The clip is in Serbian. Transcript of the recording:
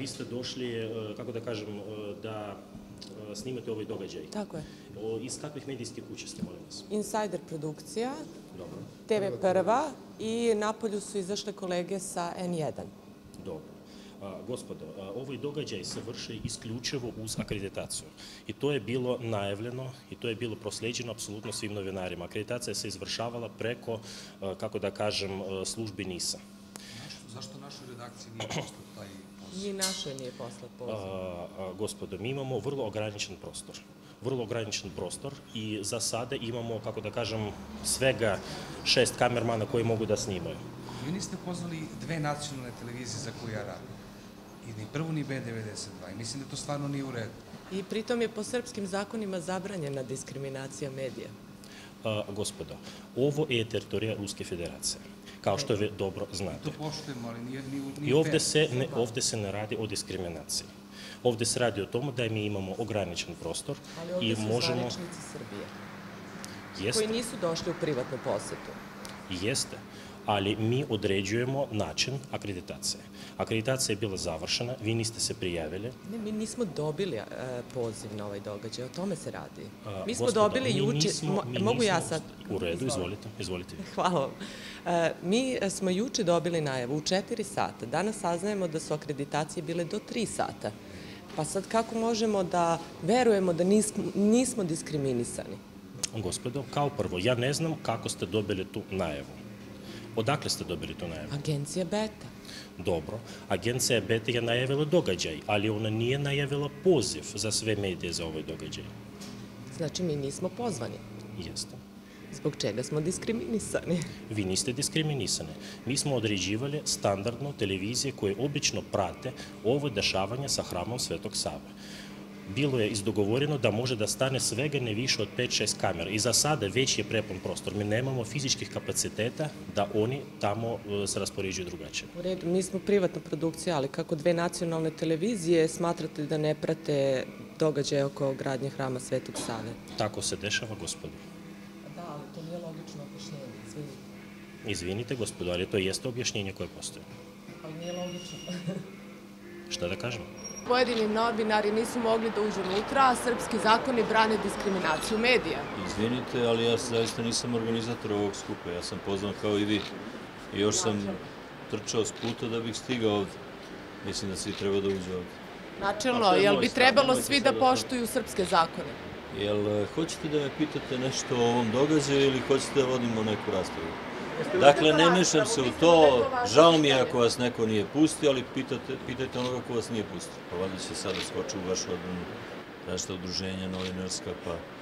Vi ste došli, kako da kažem, da snimate ovaj događaj. Tako je. Iz kakvih medijskih kuća ste, molim vas? Insider produkcija, Dobro. TV Prva i napolju su izašle kolege sa N1. Dobro. Gospodo, ovaj događaj se vrši isključivo uz akreditaciju. I to je bilo najavljeno i to je bilo prosleđeno apsolutno svim novinarima. Akreditacija se izvršavala preko, kako da kažem, službi NIS-a. Zašto našoj redakciji nije poslat taj poziv? Ni našoj nije poslat poziv. Gospodo, mi imamo vrlo ograničen prostor. Vrlo ograničen prostor i za sada imamo, kako da kažem, svega 6 kamermana koji mogu da snimaju. Vi niste pozvali dve nacionalne televizije za koje ja radim. I ni prvu ni B92. I mislim da to stvarno nije u redu. I pritom je po srpskim zakonima zabranjena diskriminacija medija. Gospodo, ovo je teritorija Ruske federacije, kao što vi dobro znate. To poštujemo, ali nije I ovde se ne radi o diskriminaciji. Ovde se radi o tomu da mi imamo ograničen prostor i možemo... Ali ovde su zvaničnici Srbije, koji nisu došli u privatnu posetu. Jeste, ali mi određujemo način akreditacije. Akreditacija je bila završena, vi niste se prijavili. Ne, mi nismo dobili poziv na ovaj događaj, o tome se radi. Mi smo dobili juče... Mogu ja sad? U redu, izvolite. Hvala vam. Mi smo juče dobili najavu u 4 sata. Danas saznajemo da su akreditacije bile do 3 sata. Pa sad kako možemo da verujemo da nismo diskriminisani? Gospodo, kao prvo, ja ne znam kako ste dobili tu najavu. Odakle ste dobili tu najavu? Agencija Beta. Dobro, agencija Beta je najavila događaj, ali ona nije najavila poziv za sve medije za ovaj događaj. Znači mi nismo pozvani. Jeste. Zbog čega smo diskriminisani? Vi niste diskriminisani. Mi smo određivali standardno televizije koje obično prate ovo dešavanje sa hramom Svetog Save. Bilo je izdogovoreno da može da stane svega ne više od 5-6 kamera i za sada već je prepun prostor. Mi nemamo fizičkih kapaciteta da oni tamo se raspoređuju drugačije. U redu, mi smo privatna produkcija, ali kako dve nacionalne televizije smatrate da ne prate događaje oko gradnje hrama Svetog Save? Tako se dešava, gospodo. Da, ali to nije logično objašnjenje, izvinite. Izvinite, gospodo, ali to jeste objašnjenje koje postoje. Ali nije logično. Šta da kažem? Pojedini novinari nisu mogli da uđu unutra, a srpski zakoni brane diskriminaciju medija. Izvinite, ali ja zaista nisam organizator ovog skupa. Ja sam pozvan kao i vi. I još sam trčao s puta da bih stigao ovde. Mislim da svi treba da uđu ovde. Načelno, jel bi trebalo svi da poštuju srpske zakone? Jel hoćete da me pitate nešto o ovom događaju ili hoćete da vodimo neku raspravu? Dakle, ne mešam se u to, žao mi je ako vas neko nije pustio, ali pitajte onoga ko vas nije pustio. Pa valjda će sada skoči u vašu odbranu, nešto udruženja novinarska, pa